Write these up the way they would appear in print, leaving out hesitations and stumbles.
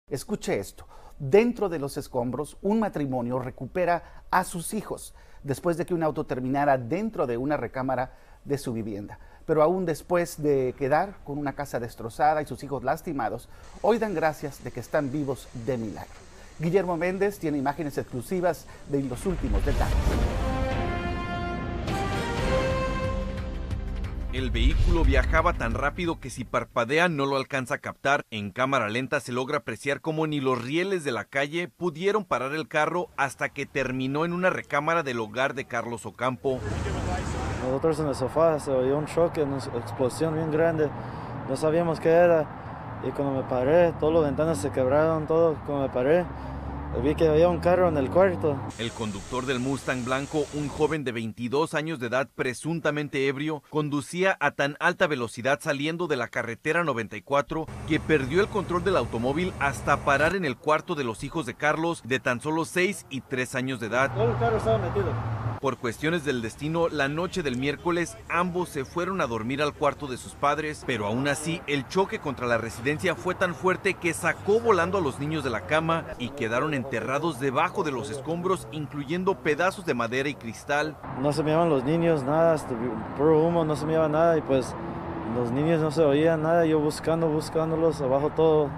Escuche esto. Dentro de los escombros, un matrimonio recupera a sus hijos después de que un auto terminara dentro de una recámara de su vivienda. Pero aún después de quedar con una casa destrozada y sus hijos lastimados, hoy dan gracias de que están vivos de milagro. Guillermo Méndez tiene imágenes exclusivas de los últimos detalles. El vehículo viajaba tan rápido que si parpadea no lo alcanza a captar. En cámara lenta se logra apreciar cómo ni los rieles de la calle pudieron parar el carro hasta que terminó en una recámara del hogar de Carlos Ocampo. Nosotros en el sofá se oyó un choque, una explosión bien grande, no sabíamos qué era, y cuando me paré, todas las ventanas se quebraron, todo. Cuando me paré, vi que había un carro en el cuarto. El conductor del Mustang blanco, un joven de 22 años de edad presuntamente ebrio, conducía a tan alta velocidad saliendo de la carretera 94 que perdió el control del automóvil hasta parar en el cuarto de los hijos de Carlos, de tan solo 6 y 3 años de edad. Todo el carro estaba metido. Por cuestiones del destino, la noche del miércoles, ambos se fueron a dormir al cuarto de sus padres, pero aún así, el choque contra la residencia fue tan fuerte que sacó volando a los niños de la cama y quedaron enterrados debajo de los escombros, incluyendo pedazos de madera y cristal. No se miraban los niños, nada, puro humo, no se miraba nada, y pues los niños no se oían nada, yo buscándolos, abajo todo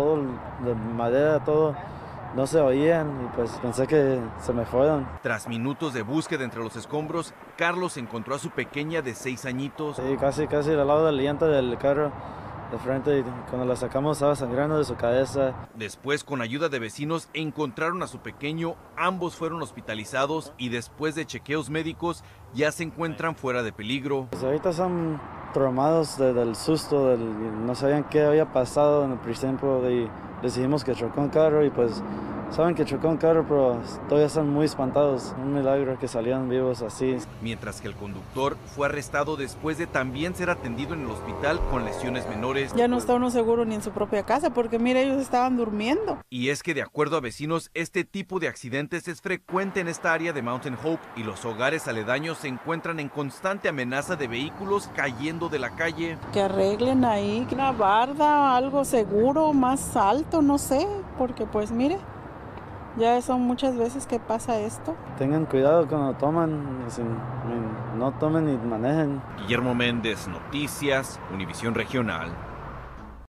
de madera, todo. No se oían y pues pensé que se me fueron. Tras minutos de búsqueda entre los escombros, Carlos encontró a su pequeña de 6 añitos. Sí, casi al lado del llanta del carro de frente, y cuando la sacamos estaba sangrando de su cabeza. Después, con ayuda de vecinos, encontraron a su pequeño, ambos fueron hospitalizados y después de chequeos médicos ya se encuentran fuera de peligro. Pues ahorita son traumados del susto, no sabían qué había pasado en el principio y decidimos que chocó un carro y pues saben que chocó un carro, pero todavía están muy espantados. Un milagro que salieron vivos así. Mientras que el conductor fue arrestado después de también ser atendido en el hospital con lesiones menores. Ya no está uno seguro ni en su propia casa porque mira, ellos estaban durmiendo. Y es que de acuerdo a vecinos, este tipo de accidentes es frecuente en esta área de Mountain Hope y los hogares aledaños se encuentran en constante amenaza de vehículos cayendo de la calle. Que arreglen ahí una barda, algo seguro, más alto, no sé, porque pues mire, ya son muchas veces que pasa esto. Tengan cuidado cuando toman, no tomen ni manejen. Guillermo Méndez, Noticias, Univisión Regional.